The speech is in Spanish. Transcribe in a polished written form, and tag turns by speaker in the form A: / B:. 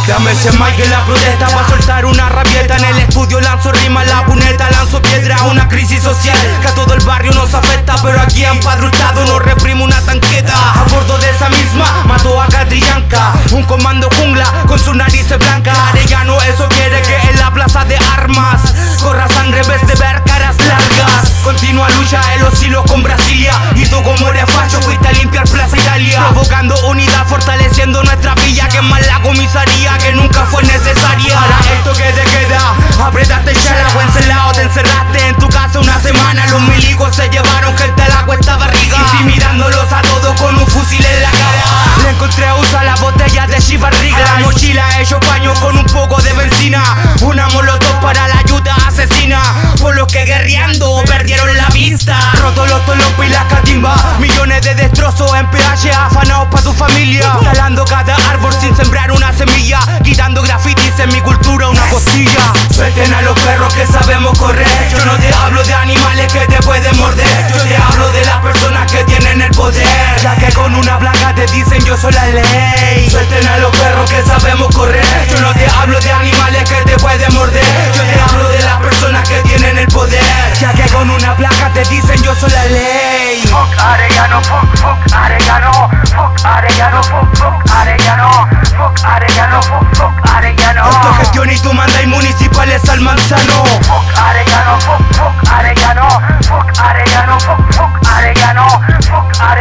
A: Dame ese mic en la protesta pa' soltar una rabieta. En el estudio lanzo rima, la puneta lanzo piedra. Una crisis social que a todo el barrio nos afecta, pero aquí empadrutado nos reprime una tanqueta. A bordo de esa misma mató a Catrillanca, un comando jungla con su nariz blanca. Arellano eso quiere que en la plaza de armas corra sangre en vez de ver caras largas. Continua lucha en los hilos con Brasilia, y tú como eres facho fuiste a limpiar Plaza Italia, provocando unidad, fortaleciendo nuestra villa. Que más la comisaría que nunca fue necesaria. Para esto que te queda, apretaste el chala o encelado, te encerraste en tu casa una semana. Los milicos se llevaron gente a la cuesta barriga, intimidándolos a todos con un fusil en la cara. Le encontré a usar las botellas de Chivarriga, la mochila hecho paño con un poco de benzina, una molotov para la ayuda asesina, por los que guerreando perdieron la vista. Roto los tolopos y las catimbas, millones de destrozos en PH, afanados pa' tu familia, talando cada árbol sin sembrar una semilla, quitando grafitis en mi cultura una costilla. Suelten a los perros que sabemos correr, yo no te hablo de animales que te pueden morder, yo te hablo de las personas que tienen el poder, ya que con una placa te dicen yo soy la ley. Suelten a los perros que sabemos correr, yo no te hablo de animales que te pueden morder, yo te hablo de las personas que tienen el poder, ya que con una placa te dicen yo soy la ley.
B: Fuck Arellano, fuck Arellano, fuck Arellano, fuck Arellano, fuck Arellano, fuck Arellano.
A: Autogestión y tú mandas municipales al manzano.
B: Fuck Arellano, fuck Arellano, fuck Arellano, fuck Arellano, fuck Arellano.